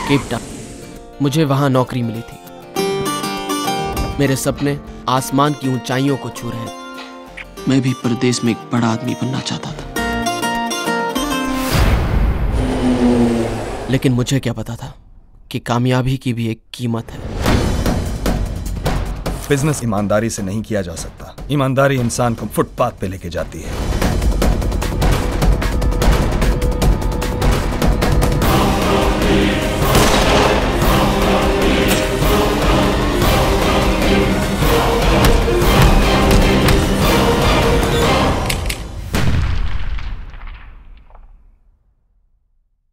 Cape Town. मुझे वहां नौकरी मिली थी। मेरे सपने आसमान की ऊंचाइयों को छू रहे थे। मैं भी परदेश में एक बड़ा आदमी बनना चाहता था, लेकिन मुझे क्या पता था कि कामयाबी की भी एक कीमत है। बिजनेस ईमानदारी से नहीं किया जा सकता। ईमानदारी इंसान को फुटपाथ पे लेके जाती है।